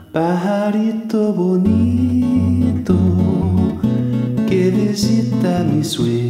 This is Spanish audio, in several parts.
Pajarito bonito que visita mis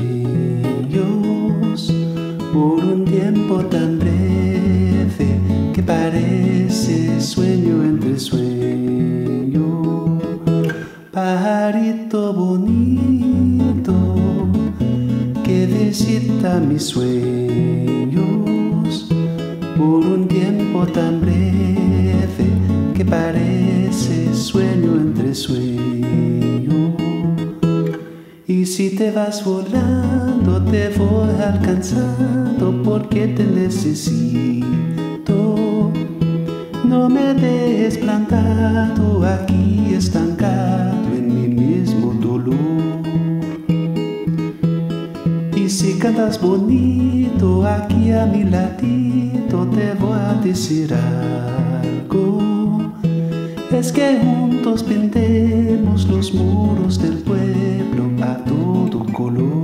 sueños por un tiempo tan breve que parece sueño entre sueño. Pajarito bonito que visita mis sueños por un tiempo tan breve que parece sueño entre sueño. Y si te vas volando te voy alcanzando porque te necesito. No me dejes plantado aquí estancado en mi mismo dolor. Y si cantas bonito aquí a mi ladito te voy a decir algo. Es que juntos pintemos los muros del pueblo a todo color.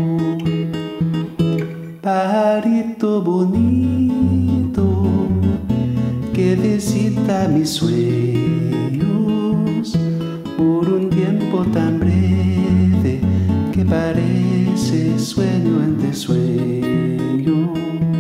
Pajarito bonito que visita mis sueños por un tiempo tan breve que parece sueño entre sueño.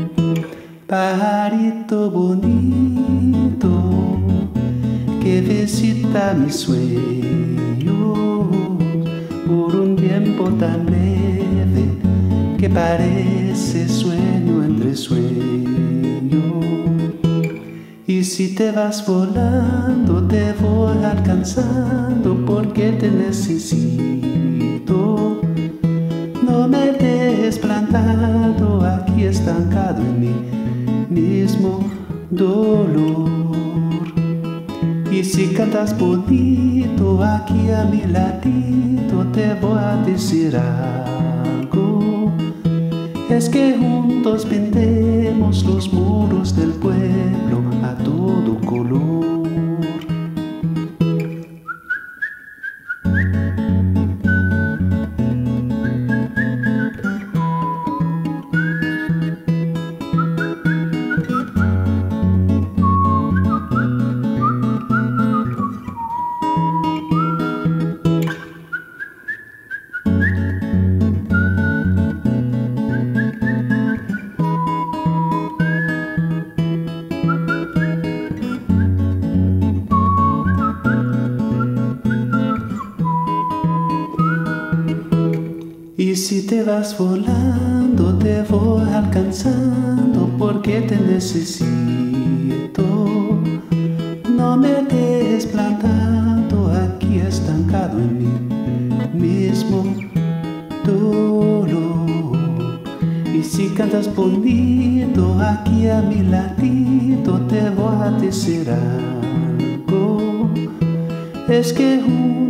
Pajarito bonito que visita mis sueños por un tiempo tan breve que parece sueño entre sueño. Y si te vas volando te voy alcanzando porque te necesito. No me dejes plantado aquí estancado en mi mismo dolor. Y si cantas bonito aquí a mi ladito te voy a decir algo. Es que juntos pintemos los muros del pueblo a todo color. Y si te vas volando te voy alcanzando porque te necesito. No me dejes plantado aquí estancado en mi mismo dolor. Y si cantas bonito aquí a mi ladito te voy a decir algo. Es que